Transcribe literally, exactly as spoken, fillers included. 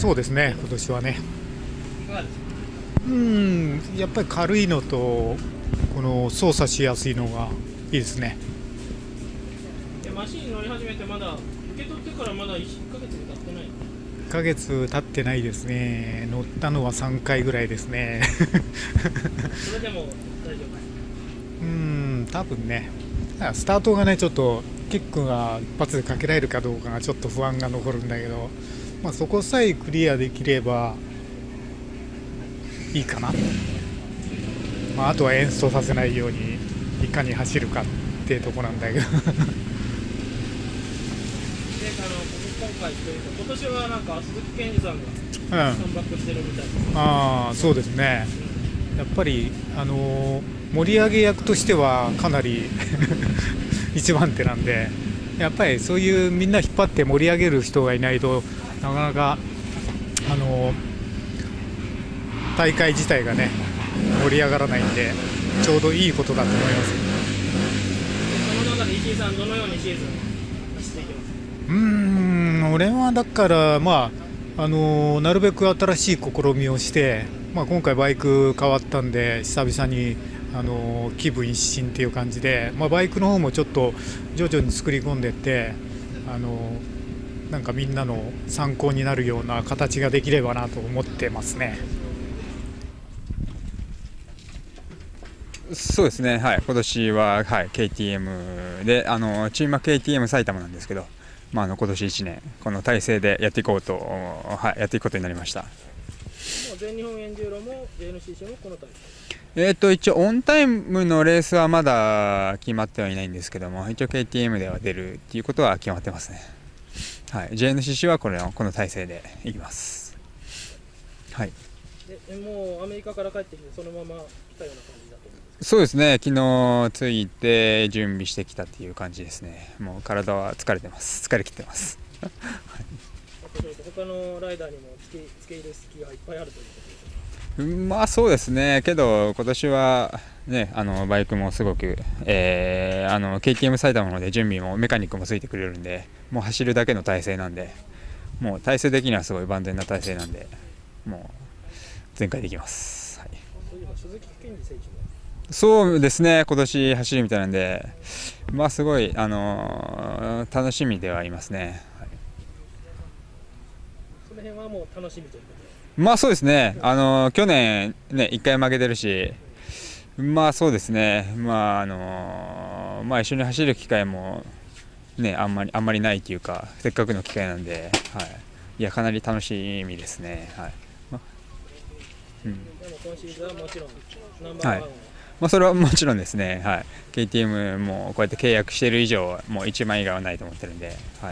そうですね、今年はね。 いかがですか？ うん、やっぱり軽いのと、この操作しやすいのがいいですね。 えマシン乗り始めてまだ受け取ってからまだいっかげつ経ってない。 いっかげつ経ってないですね。乗ったのはさんかいぐらいですね。 それでも大丈夫？ うん、多分ね、スタートがね、ちょっとキックが一発でかけられるかどうかがちょっと不安が残るんだけど、まあ、そこさえクリアできればいいかな。まあ、あとは演奏させないようにいかに走るかっていうところなんだけど。 で、あの今回というか今年はなんか鈴木健二さんがうん、 カムバックしてるみたいです。 ああ、そうですね。やっぱり、あのー盛り上げ役としてはかなり一番手なんで、やっぱりそういうみんな引っ張って盛り上げる人がいないとなかなか、あのー大会自体がね盛り上がらないんで、ちょうどいいことだと思います。 でその中で石井さんどのようにシーズン走っていきます？ うーん、俺はだから、まああのーなるべく新しい試みをして、まあ、今回バイク変わったんで久々に、あのー気分一新っていう感じで、まあ、バイクの方もちょっと徐々に作り込んでいって、あのーなんかみんなの参考になるような形ができればなと思ってますね。 そうですね、はい、今年は、はい、ケーティーエム で、あのチームは ケーティーエム 埼玉なんですけど、まあ、あの今年いちねん、この体制でやっていこうと、はい、やっていくことになりました。 もう全日本エンジューロも ジェーエヌシーシー もこの大会。 えー、と一応、オンタイムのレースはまだ決まってはいないんですけども、一応 ケーティーエム では出るっていうことは決まってますね。はい、ジェーエヌシーシー はこれのこの体制でいきます。はい、 でもうアメリカから帰ってきてそのまま来たような感じだと思うんです。 そうですね、昨日着いて準備してきたっていう感じですね。もう体は疲れてます、疲れ切ってます。はい、 他のライダーにも付け付け入れる隙がいっぱいあるということです。 まあそうですね、けど今年は、ね、あのバイクもすごく、えー、あの ケーティーエム 埼玉ので準備もメカニックもついてくれるんで、もう走るだけの体制なんで、もう体制的にはすごい万全な体制なんで、もう全開できます。はい、 そういえば鈴木健二選手もそうですね、今年走るみたいなんで、まあすごい、あのー楽しみではいますね。はい、 その辺はもう楽しみということで。 まあそうですね、あのー去年、ね、いっかい負けてるし、まあそうですね、まああのーまあ、一緒に走る機会も、ね、あんまりあんまりないというか、せっかくの機会なんで、はい、いやかなり楽しみですね。はい、まうん、 でも今シーズンはもちろんナンバーワンを、 はい、まあ、それはもちろんですね、はい、ケーティーエム もこうやって契約している以上、もういちまん以外はないと思ってるんで。はい。